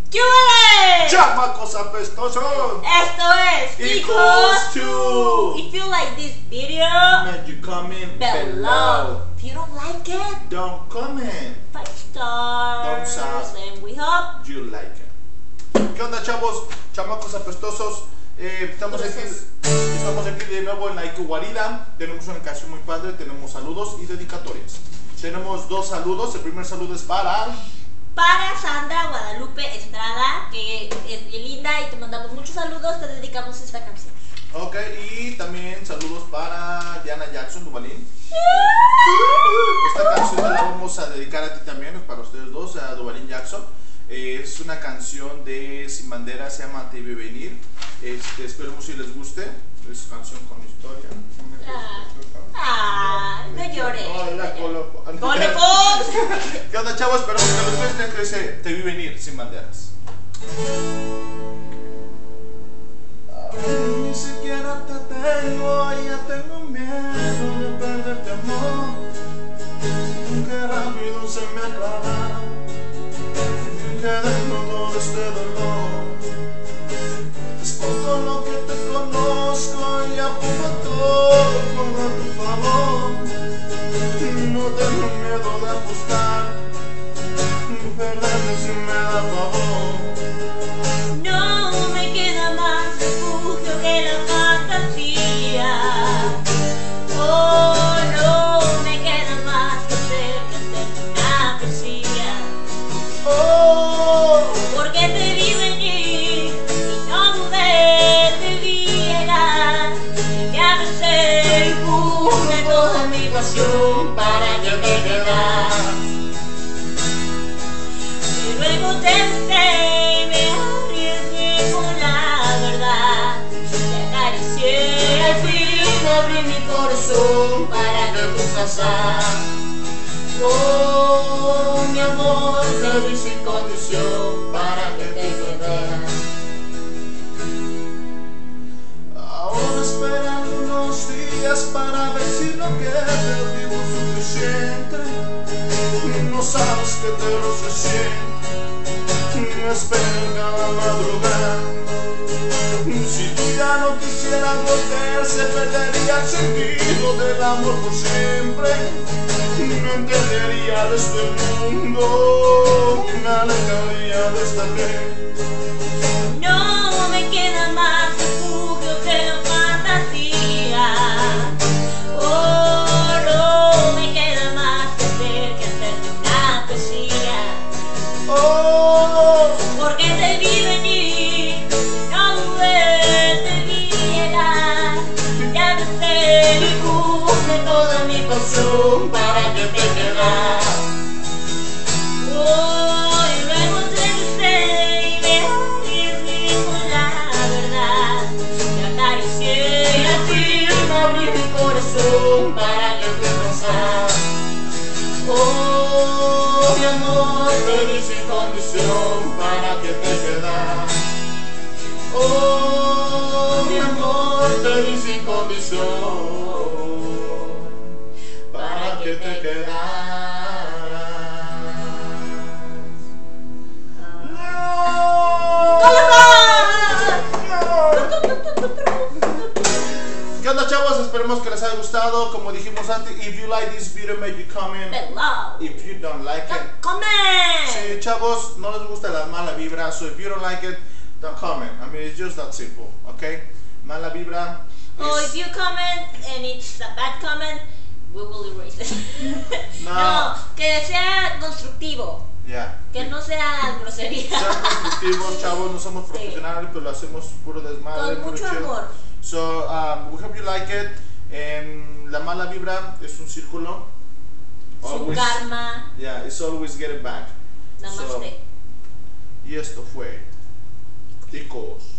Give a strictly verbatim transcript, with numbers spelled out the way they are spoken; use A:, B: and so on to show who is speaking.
A: ¿Qué huele?
B: ¡Chamacos apestosos!
A: Esto es
B: Equals to.
A: If you like this video,
B: Make you comment
A: below.
B: below.
A: If you don't like it,
B: Don't comment.
A: five stars.
B: Thumbs up.
A: And we hope
B: You like it. ¿Qué onda, chavos? Chamacos apestosos. Eh, estamos, aquí, estamos aquí de nuevo en la Iku Guarida. Tenemos una canción muy padre. Tenemos saludos y dedicatorias. Tenemos dos saludos. El primer saludo es para
A: para Sandra Guadalupe Estrada, que es bien linda y te mandamos muchos saludos. Te dedicamos esta canción.
B: Ok, y también saludos para Diana Jackson Duvalín. Esta canción te la vamos a dedicar a ti también, para ustedes dos, a Duvalín Jackson. Eh, es una canción de Sin Bandera, se llama Te Vi Venir. Este, esperemos si les guste. Es canción con historia.
A: Ah, no llores.
B: Hola, Colo.
A: ¡Colo Fox!
B: ¿Qué onda, chavos? Esperemos que les guste. Que dice Te Vi Venir, Sin Banderas. Ni siquiera te tengo, ya tengo miedo de perderte, amor. Qué rápido se me aclara, que dentro todo este dolor. Es poco lo que te conozco y ya pongo todo, pongo a tu favor. No tengo miedo de apostar, perderte si me da favor.
A: No me queda más refugio que la fantasía. Oh, no me queda más que hacer que hacer una poesía.
B: Oh,
A: Porque te vi venir y no dudé, te vi llegar. Y te abracé y puse toda mi pasión para que te quedas. Y luego te besé y me arriesgué con la verdad. Te acaricié y al fin abrí mi corazón para que tú pasas. Oh, mi amor, te di sin condición para que te quedas.
B: ahora esperan unos días para ver si lo que te digo es suficiente. No sabes que te lo recién. Me espero cada madrugada. Si tú ya no quisieras volver, se perdería el sentido del amor por siempre. No entendería de este mundo, me alejaría de esta gente.
A: No me queda más refugio que la fantasía. Oh, no me queda más que hacer que hacerte una poesía.
B: Oh,
A: Porque te vi venir, no dudé, te vi llegar. Te abracé y puse toda mi pasión para que te quedas. Oh, y luego te besé y me arriesgué con la verdad. Te acaricié y al fin abrí mi corazón para que te pasas.
B: oh, mi amor, te di sin condición para que te quedas. Oh, mi amor, te di sin condición para que te quedaras. ¿Qué onda, chavos? Esperemos que les haya gustado. Como dijimos antes, if you like this video, make you comment.
A: Below.
B: If you don't like it,
A: Comment.
B: sí, chavos, no les gusta la mala vibra. So if you don't like it, don't comment. I mean, it's just that simple, okay? Mala vibra.
A: Oh,
B: is-
A: if you comment and it's a bad comment, we will erase it.
B: No.
A: No, que sea constructivo,
B: Yeah.
A: que no sea grosería.
B: Sean constructivos, chavos. No somos
A: Sí.
B: profesionales, pero lo hacemos puro desmadre,
A: Con
B: puro
A: mucho
B: chill.
A: amor.
B: So um, we hope you like it. And la mala vibra es un círculo.
A: Su karma.
B: Yeah, it's always get it back.
A: Namaste.
B: So, y esto fue Ticos.